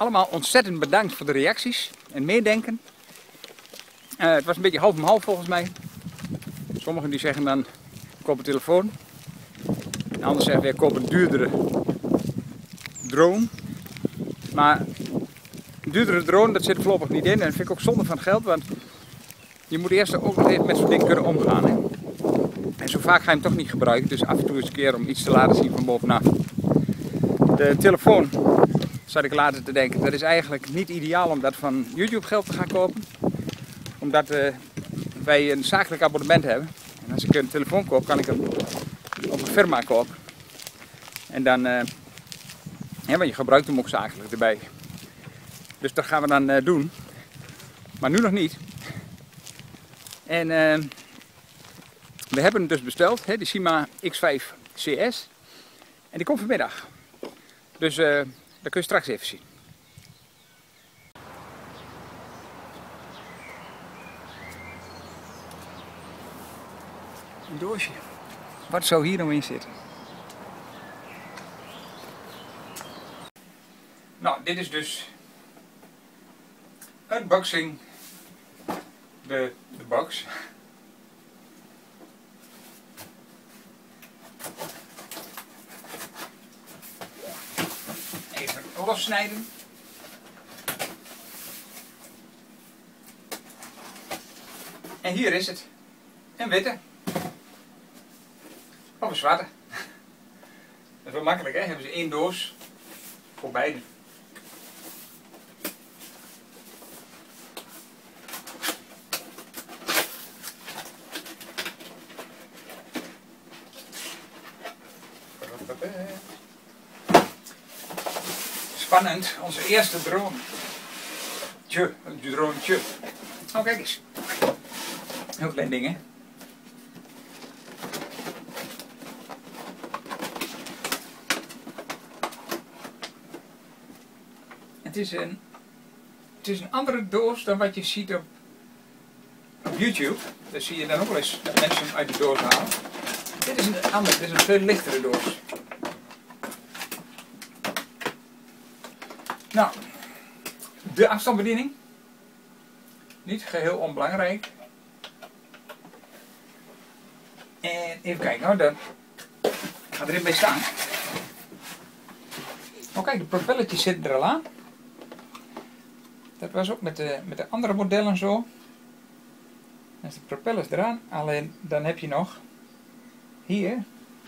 allemaal ontzettend bedankt voor de reacties en meedenken. Het was een beetje half om half volgens mij. Sommigen die zeggen dan koop een telefoon. En anderen zeggen weer koop een duurdere drone. Maar een duurdere drone, dat zit er voorlopig niet in. En dat vind ik ook zonde van geld, want je moet eerst ook nog even met zo'n ding kunnen omgaan. Hè? En zo vaak ga je hem toch niet gebruiken, dus af en toe eens een keer om iets te laten zien van bovenaf. De telefoon, zat ik later te denken, dat is eigenlijk niet ideaal om dat van YouTube geld te gaan kopen. Omdat wij een zakelijk abonnement hebben. En als ik een telefoon koop, kan ik hem op een firma kopen. En dan, ja, want je gebruikt hem ook zakelijk erbij. Dus dat gaan we dan doen. Maar nu nog niet. En we hebben hem dus besteld, hè, de Syma X5 CS. En die komt vanmiddag. Dus dat kun je straks even zien. Een doosje. Wat zou hier nou in zitten? Nou, dit is dus unboxing de box. Even lossnijden. En hier is het. Een witte. Of een zwarte. Dat is wel makkelijk, hè? Hebben ze één doos voor beide. Spannend, onze eerste drone. Een dronetje. Oh, kijk eens. Heel klein ding, hè? Het is een andere doos dan wat je ziet op YouTube. Daar zie je dan ook wel eens dat mensen hem uit de doos halen. Dit is een andere, dit is een veel lichtere doos. Nou, de afstandsbediening. Niet geheel onbelangrijk. En even kijken, nou, dan gaat erin bij staan. Oh kijk, de propelletjes zitten er al aan. Dat was ook met de andere modellen zo. Dan is de propellers eraan, alleen dan heb je nog hier,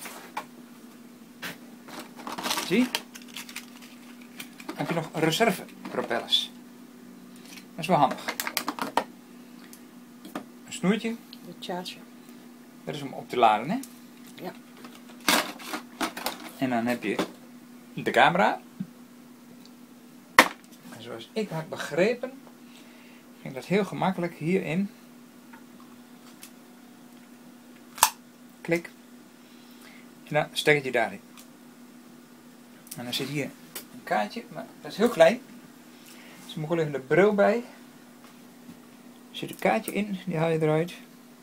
zie, heb je nog reserve propellers. Dat is wel handig. Een snoertje. De charger. Dat is om op te laden, hè? Ja. En dan heb je de camera. En zoals ik had begrepen, ging dat heel gemakkelijk hierin. Klik. En dan steek je daarin. En dan zit hier een kaartje, maar dat is heel klein. Dus er moet wel even de bril bij. Er zit een kaartje in, die haal je eruit.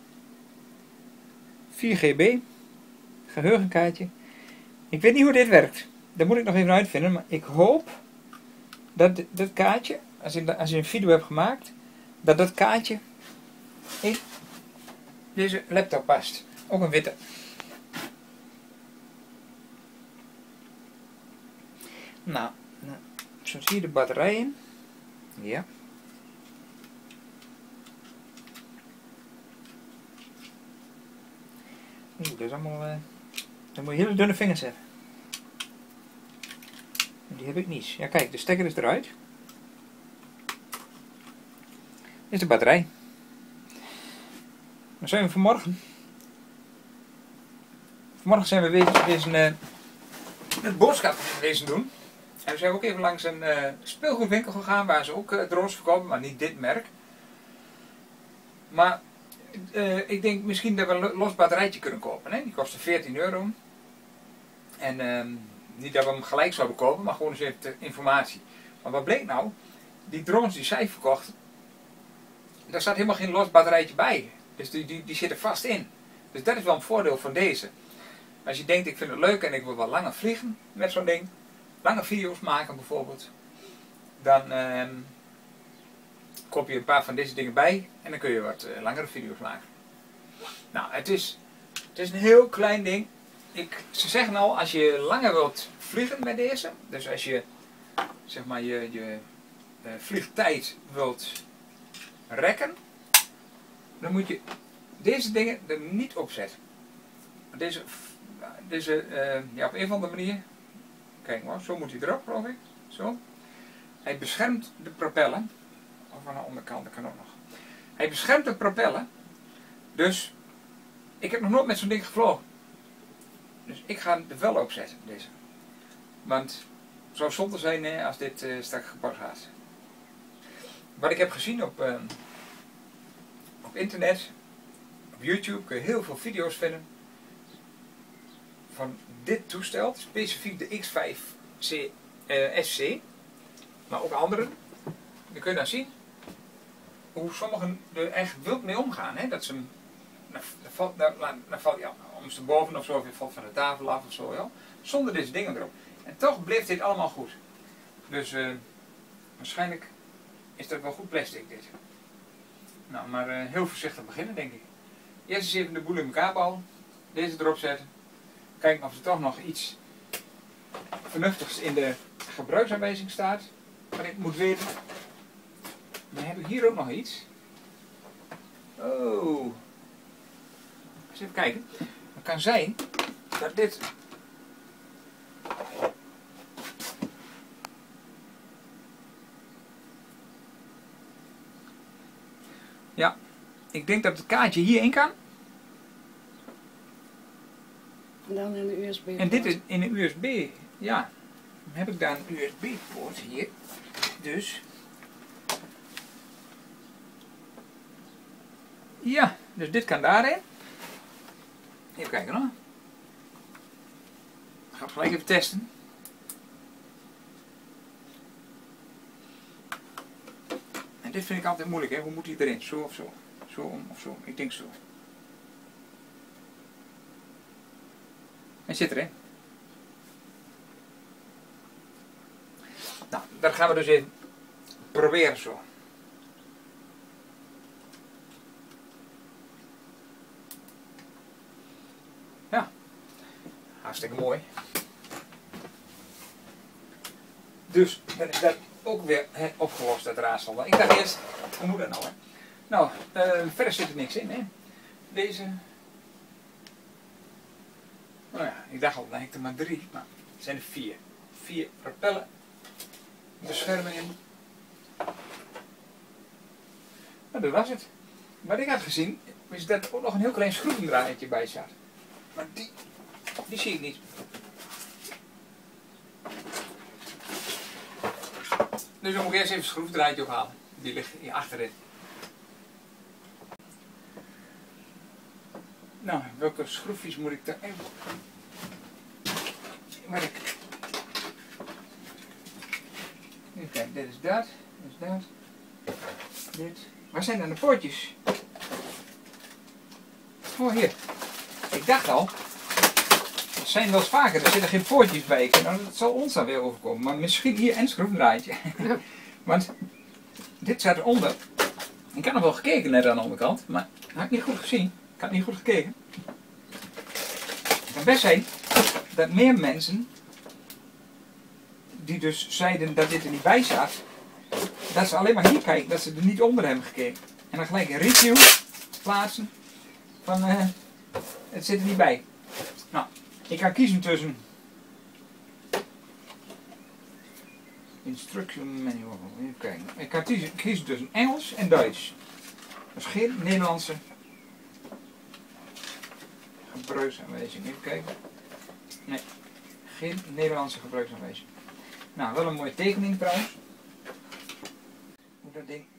4 GB. Geheugenkaartje. Ik weet niet hoe dit werkt. Dat moet ik nog even uitvinden, maar ik hoop dat dit kaartje, als je een video hebt gemaakt, dat dat kaartje in deze laptop past. Ook een witte. Nou, zo zie je de batterij in. Ja. Oeh, dat is allemaal, dan moet je hele dunne vingers hebben. Die heb ik niet. Ja kijk, de stekker is eruit. Dit is de batterij. Dan zijn we vanmorgen. Vanmorgen zijn we weer een boodschap wezen doen. En we zijn ook even langs een speelgoedwinkel gegaan waar ze ook drones verkopen, maar niet dit merk. Maar ik denk misschien dat we een los batterijtje kunnen kopen. Hè? Die kostte 14 euro. En niet dat we hem gelijk zouden kopen, maar gewoon eens even ter informatie. Maar wat bleek nou? Die drones die zij verkochten, daar staat helemaal geen los batterijtje bij. Dus die zitten vast in. Dus dat is wel een voordeel van deze. Als je denkt, ik vind het leuk en ik wil wat langer vliegen met zo'n ding. Lange video's maken bijvoorbeeld. dan koop je een paar van deze dingen bij en dan kun je wat langere video's maken. Nou, het is een heel klein ding. Ze zeggen al, als je langer wilt vliegen met deze, dus als je zeg maar je vliegtijd wilt rekken, dan moet je deze dingen er niet op zetten. Ja, op een of andere manier, kijk maar, zo moet hij erop, geloof ik. Zo. Hij beschermt de propellen. Of aan de onderkant, dat kan ook nog. Hij beschermt de propellen. Dus, ik heb nog nooit met zo'n ding gevlogen. Dus ik ga er wel op zetten, deze. Want, het zou zonde zijn als dit straks gepakt gaat. Wat ik heb gezien op internet, op YouTube, kun je heel veel video's vinden van dit toestel, specifiek de X5 SC, maar ook anderen. Dan kun je dan zien hoe sommigen er echt wild mee omgaan. Hè? Dat ze hem, dan valt hij ondersteboven of zo, of hij valt van de tafel af of zo, ja? Zonder deze dingen erop. En toch bleef dit allemaal goed. Dus waarschijnlijk is dat wel goed plastic dit. Nou, maar heel voorzichtig beginnen, denk ik. Eerst eens even de boel in elkaar bouwen. Deze erop zetten. Kijken of er toch nog iets vernuftigs in de gebruiksaanwijzing staat. Wat ik moet weten. Dan heb ik hier ook nog iets. Oh. Eens even kijken. Het kan zijn dat dit... Ja, ik denk dat het kaartje hierin kan. En dan in de USB. En dit is in een USB. Ja, dan heb ik daar een USB-poort hier. Dus. Ja, dus dit kan daarin. Even kijken hoor. Ik ga het gelijk even testen. En dit vind ik altijd moeilijk, hè? Hoe moet hij erin? Zo of zo? Zo of zo? Ik denk zo. Hij zit erin. Nou, dat gaan we dus even proberen zo. Ja, hartstikke mooi. Dus dan is dat ook weer opgelost, dat raadsel. Ik dacht eerst, hoe moet dat nou? Hè? Nou, verder zit er niks in. Hè? Deze. Nou ja, ik dacht al, dan heb ik er maar 3, maar het zijn er 4. 4 propellen, beschermingen. Nou, dat was het. Wat ik had gezien, is dat er ook nog een heel klein schroevendraadje bij zat. Maar die zie ik niet. Dus dan moet ik eerst even een schroevendraadje ophalen. Die ligt hier achterin. Nou, welke schroefjes moet ik daar even... Even kijken, dit is dat, dit is dat, dit. Waar zijn dan de poortjes? Oh, hier. Ik dacht al, dat zijn wel eens vaker, er zitten geen poortjes bij. Nou, dat zal ons dan weer overkomen, maar misschien hier een schroevendraadje. Want dit staat eronder. Ik had nog wel gekeken net aan de onderkant, maar dat had ik niet goed gezien. Ik had niet goed gekeken. Het kan best zijn dat meer mensen, die dus zeiden dat dit er niet bij zat, dat ze alleen maar hier kijken, dat ze er niet onder hebben gekeken. En dan gelijk een review plaatsen van het zit er niet bij. Nou, ik ga kiezen tussen instruction manual, even kijken. Ik ga kiezen tussen Engels en Duits. Dat is geen Nederlandse gebruiksaanwijzing. Even kijken. Nee, geen Nederlandse gebruiksaanwijzing. Nou, wel een mooie tekening trouwens. Hoe dat ding.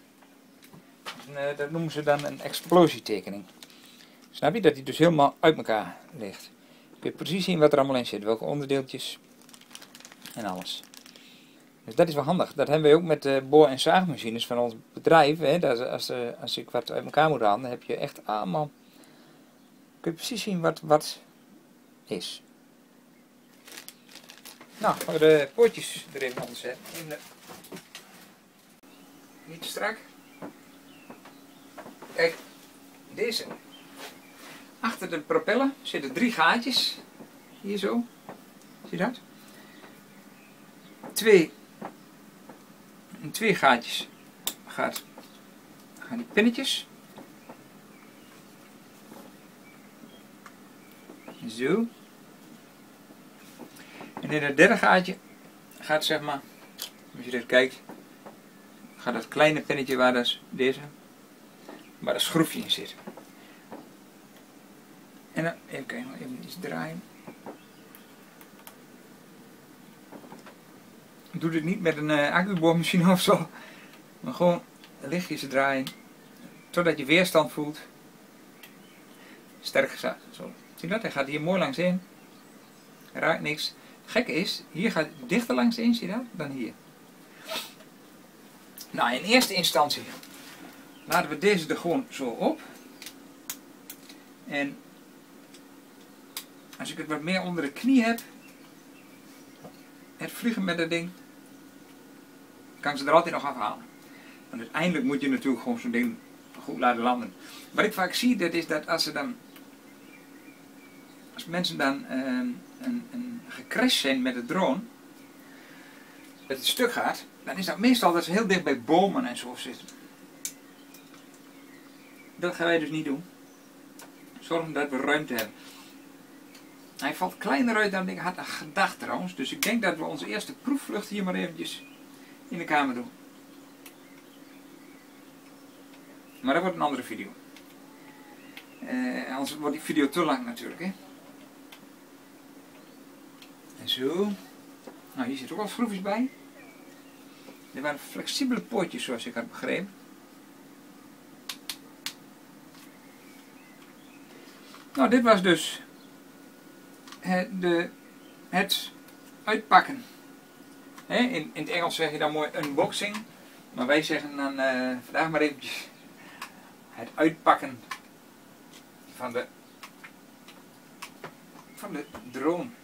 Dat noemen ze dan een explosietekening. Snap je? Dat die dus helemaal uit elkaar ligt. Kun je precies zien wat er allemaal in zit. Welke onderdeeltjes. En alles. Dus dat is wel handig. Dat hebben we ook met de boor- en zaagmachines van ons bedrijf. Hè. Als ik wat uit elkaar moet halen, dan heb je echt allemaal... Kun je precies zien wat is. Nou, gaan we de poortjes er even onder zetten. In de niet te strak. Kijk, deze. Achter de propeller zitten 3 gaatjes. Hier zo. Zie je dat? 2 gaatjes gaan die pinnetjes. Zo. En in het derde gaatje gaat, zeg maar, als je dit kijkt, gaat dat kleine pinnetje waar dat schroefje in zit. En dan even kijken, even iets draaien. Doe dit niet met een accuboormachine of zo, maar gewoon lichtjes draaien totdat je weerstand voelt. Sterk gezet. Zo. Zie je dat? Hij gaat hier mooi langs in. Raakt niks. Het gekke is, hier gaat het dichter langs in, zie je dat, dan hier. Nou, in eerste instantie laten we deze er gewoon zo op. En als ik het wat meer onder de knie heb, het vliegen met dat ding, kan ik ze er altijd nog afhalen. Want uiteindelijk moet je natuurlijk gewoon zo'n ding goed laten landen. Wat ik vaak zie, dat is dat als mensen dan een gecrashed zijn met de drone, dat het stuk gaat, dan is dat meestal dat ze heel dicht bij bomen en zo zitten. Dat gaan wij dus niet doen. Zorgen dat we ruimte hebben. Hij valt kleiner uit dan ik had gedacht trouwens, dus ik denk dat we onze eerste proefvlucht hier maar eventjes in de kamer doen. Maar dat wordt een andere video. Anders wordt die video te lang natuurlijk. Hè? En zo. Nou, hier zitten ook al schroefjes bij. Er waren flexibele pootjes zoals ik had begrepen. Nou, dit was dus het uitpakken. In het Engels zeg je dan mooi unboxing. Maar wij zeggen dan vandaag maar eventjes het uitpakken van de drone.